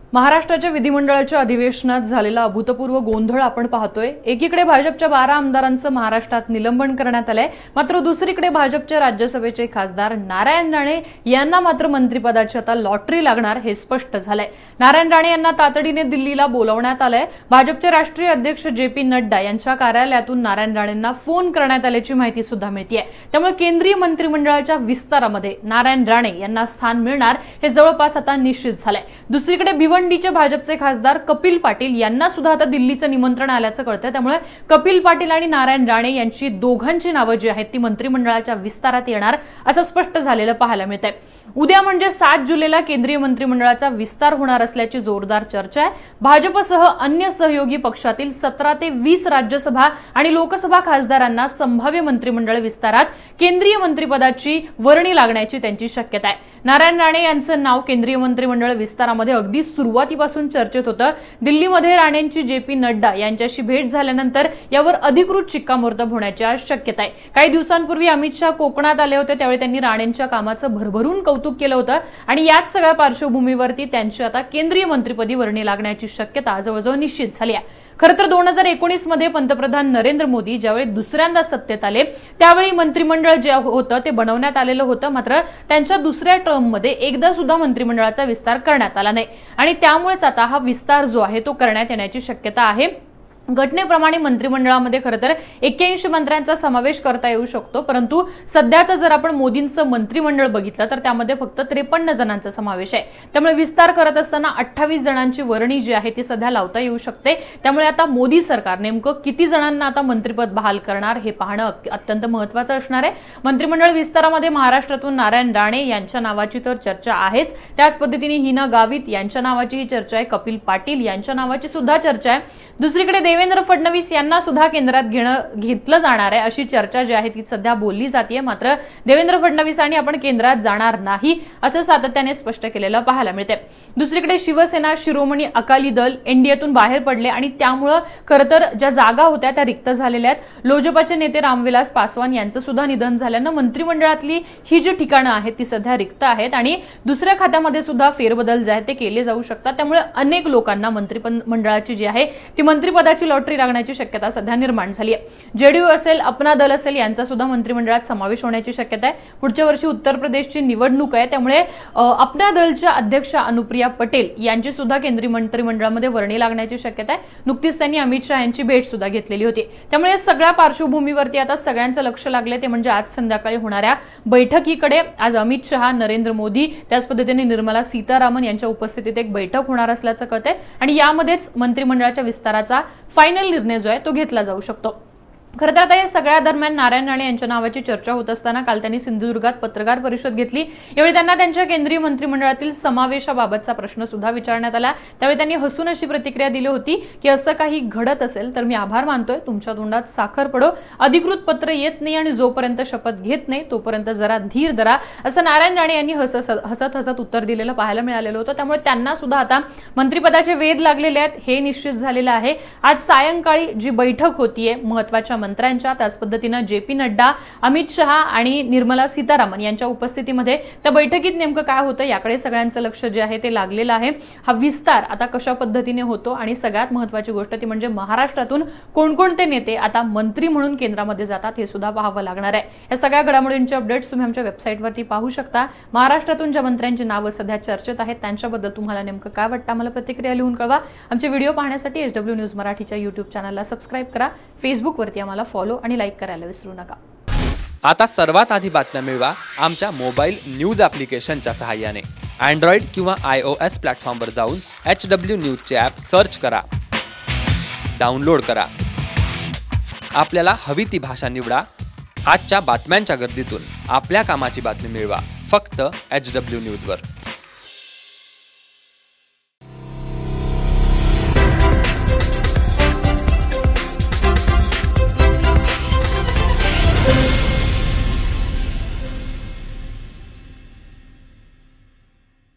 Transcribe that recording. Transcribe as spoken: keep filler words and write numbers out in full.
महाराष्ट्राच्या विधिमंडळाच्या अधिवेशनात झालेला अभूतपूर्व गोंधळ आपण पाहतोय। एकीकडे भाजपच्या बारा आमदारांचं महाराष्ट्रात निलंबन करण्यात आलंय, मात्र दुसरीकडे भाजपच्या राज्यसभेचे खासदार नारायण राणे यांना मात्र मंत्रिपदाची आता लॉटरी लागणार हे स्पष्ट झालंय। नारायण राणे यांना तातडीने दिल्लीला बोलावण्यात आलंय। भाजपचे राष्ट्रीय अध्यक्ष जे पी नड्डा यांच्या कार्यालयातून नारायण राणेंना फोन करण्यात आल्याची माहिती सुद्धा मिळतेय। त्यामुळे केंद्रीय मंत्रिमंडळाच्या विस्तारामध्ये नारायण राणे यांना स्थान मिळणार हे जवळपास आता निश्चित झालंय। दुसरीकडे भिवंडीचे भाजपचे खासदार कपिल पाटील यांना सुद्धा आता दिल्लीचं निमंत्रण आल्याचं कळतंय। त्यामुळे कपिल पाटील आणि नारायण राणे यांची दोघांची नावं जी आहेत ती मंत्रिमंडळाच्या विस्तारात येणार असं स्पष्ट झालेलं पाहायला मिळतंय। उद्या म्हणजे सात जुलैला केंद्रीय मंत्रिमंडळाचा विस्तार होणार असल्याची जोरदार चर्चा आहे। भाजपसह अन्य सहयोगी पक्षातील सतरा ते वीस राज्यसभा आणि लोकसभा खासदारांना संभाव्य मंत्रिमंडळ विस्तारात केंद्रीय मंत्रिपदाची वर्णी लागण्याची त्यांची शक्यता आहे। नारायण राणे यांचं नाव केंद्रीय मंत्रिमंडळ विस्तारामध्ये अगदी सुरुवातीपासून चर्चेत होतं। दिल्लीमध्ये राणेंची जे पी नड्डा यांच्याशी भेट झाल्यानंतर यावर अधिकृत शिक्कामोर्तब होण्याची शक्यता आहे। काही दिवसांपूर्वी अमित शाह कोकणात आले होते, त्यावेळी त्यांनी राणेंच्या कामाचं भरभरून कौतुक केलं होतं आणि याच सगळ्या पार्श्वभूमीवरती त्यांची आता केंद्रीय मंत्रिपदी वर्णी लागण्याची शक्यता जवळजवळ निश्चित झाली आहे। खरं तर दोन हजार एकोणीस मध्ये पंतप्रधान नरेंद्र मोदी ज्यावेळी दुसऱ्यांदा सत्तेत आले त्यावेळी मंत्रिमंडळ जे होतं ते बनवण्यात आलेलं होतं, मात्र त्यांच्या दुसऱ्या टर्ममध्ये एकदा सुद्धा मंत्रिमंडळाचा विस्तार करण्यात आला नाही आणि त्यामुळेच आता हा विस्तार जो आहे तो करण्यात येण्याची शक्यता आहे। घटनेप्रमाणे मंत्रिमंडळामध्ये खरं तर एक्क्याऐंशी मंत्र्यांचा समावेश करता येऊ शकतो, परंतु सध्याचं जर आपण मोदींचं मंत्रिमंडळ बघितलं तर त्यामध्ये फक्त त्रेपन्न जणांचा समावेश आहे। त्यामुळे विस्तार करत असताना अठ्ठावीस जणांची वर्णी जी आहे ती सध्या लावता येऊ शकते। त्यामुळे आता मोदी सरकार नेमकं किती जणांना आता मंत्रिपद बहाल करणार हे पाहणं अत्यंत महत्त्वाचं असणार आहे। मंत्रिमंडळ विस्तारामध्ये महाराष्ट्रातून नारायण राणे यांच्या नावाची तर चर्चा आहेच, त्याच पद्धतीने हिना गावित यांच्या नावाचीही चर्चा आहे, कपिल पाटील यांच्या नावाची सुद्धा चर्चा आहे। दुसरीकडे देवेंद्र फडणवीस यांना सुद्धा केंद्रात घेणं घेतलं जाणार आहे अशी चर्चा जी आहे ती सध्या बोलली जाते, मात्र देवेंद्र फडणवीसांनी आपण केंद्रात जाणार नाही असं सातत्याने स्पष्ट केलेलं पाहायला मिळते। दुसरीकडे शिवसेना, शिरोमणी अकाली दल एनडीएतून बाहेर पडले आणि त्यामुळे खरं तर ज्या जागा होत्या त्या रिक्त झालेल्या आहेत। लोजपाचे नेते रामविलास पासवान यांचं सुद्धा निधन झाल्यानं मंत्रिमंडळातली ही जी ठिकाणं आहेत ती सध्या रिक्त आहेत आणि दुसऱ्या खात्यामध्ये सुद्धा फेरबदल जे आहेत ते केले जाऊ शकतात। त्यामुळे अनेक लोकांना मंत्रिमंडळाची जी आहे ती मंत्रिपदाची लॉटरी लागण्याची शक्यता सध्या निर्माण झाली आहे। जेडीयू असेल, अपना दल असेल यांचा सुद्धा मंत्रिमंडळात समावेश होण्याची शक्यता आहे। पुढच्या वर्षी उत्तर प्रदेशची निवडणूक आहे, त्यामुळे अपना दलच्या अध्यक्ष अनुप्रिया पटेल यांची सुद्धा केंद्रीय मंत्रिमंडळामध्ये वर्णी लागण्याची शक्यता आहे। नुकतीच त्यांनी अमित शाह यांची भेट सुद्धा घेतलेली होती। त्यामुळे सगळ्या पार्श्वभूमीवरती आता सगळ्यांचं लक्ष लागले ते म्हणजे आज संध्याकाळी होणाऱ्या बैठकीकडे। आज अमित शाह, नरेंद्र मोदी, त्याच पद्धतीने निर्मला सीतारामन यांच्या उपस्थितीत एक बैठक होणार असल्याचं कळतंय आणि यामध्येच मंत्रिमंडळाच्या विस्ताराचा फायनल निर्णय जो आहे तो घेतला जाऊ शकतो। खरं तर आता या सगळ्या दरम्यान नारायण राणे यांच्या नावाची चर्चा होत असताना काल त्यांनी सिंधुदुर्गात पत्रकार परिषद घेतली। यावेळी त्यांना त्यांच्या केंद्रीय मंत्रिमंडळातील समावेशाबाबतचा प्रश्न सुद्धा विचारण्यात आला। त्यावेळी त्यांनी हसून अशी प्रतिक्रिया दिली होती की असं काही घडत असेल तर मी आभार मानतोय, तुमच्या तोंडात साखर पडो, अधिकृत पत्र येत नाही आणि जोपर्यंत शपथ घेत नाही तोपर्यंत जरा धीर धरा, असं नारायण राणे यांनी हसत हसत हसत उत्तर दिलेलं पाहायला मिळालेलं होतं। त्यामुळे त्यांना सुद्धा आता मंत्रिपदाचे वेध लागलेले आहेत हे निश्चित झालेलं आहे। आज सायंकाळी जी बैठक होतीये महत्त्वाच्या मंत्र्यांच्या, त्याच पद्धतीने जे पी नड्डा, अमित शहा आणि निर्मला सीतारामन यांच्या उपस्थितीमध्ये त्या बैठकीत नेमकं काय होतं याकडे सगळ्यांचं लक्ष जे आहे ते लागलेलं आहे। हा विस्तार आता कशा पद्धतीने होतो आणि सगळ्यात महत्त्वाची गोष्ट ती म्हणजे महाराष्ट्रातून कोणकोणते नेते आता मंत्री म्हणून केंद्रामध्ये जातात हे सुद्धा पाहावं लागणार आहे। या सगळ्या घडामोडींचे अपडेट्स तुम्ही आमच्या वेबसाईटवरती पाहू शकता। महाराष्ट्रातून ज्या मंत्र्यांची नावं सध्या चर्चेत आहेत त्यांच्याबद्दल तुम्हाला नेमकं काय वाटतं मला प्रतिक्रिया लिहून कळवा। आमचे व्हिडिओ पाहण्यासाठी एच डब्ल्यू न्यूज मराठीच्या युट्यूब चॅनलला सबस्क्राईब करा, फेसबुकवरती आम्हाला फॉलो आणि लाईक करायला विसरू नका। आता सर्वात आधी बातम्या मिळवा आमच्या मोबाईल न्यूज ॲप्लिकेशनच्या सहाय्याने। अँड्रॉइड किंवा आय ओ एस प्लॅटफॉर्मवर जाऊन एच डब्ल्यू न्यूजचे ॲप सर्च करा, डाउनलोड करा, आपल्याला हवी ती भाषा निवडा। आजच्या बातम्यांच्या गर्दीतून आपल्या कामाची बातमी मिळवा फक्त एच डब्ल्यू न्यूजवर।